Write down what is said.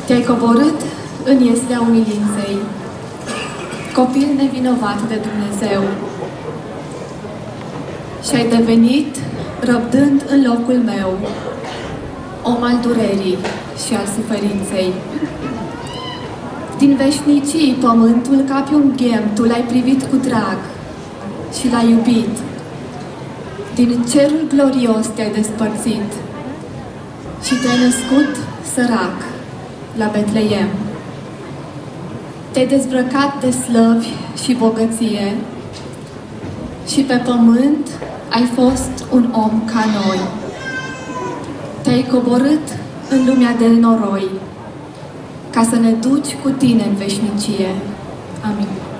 Te-ai coborât în ieslea umilinței, copil nevinovat de Dumnezeu, și ai devenit, răbdând în locul meu, om al durerii și al suferinței. Din veșnicii pământul ca pe un ghem tu l-ai privit cu drag și l-ai iubit. Din cerul glorios te-ai despărțit și te-ai născut sărac la Betleem. Te-ai dezbrăcat de slăvi și bogăție și pe pământ ai fost un om ca noi. Te-ai coborât în lumea de noroi ca să ne duci cu tine în veșnicie. Amin.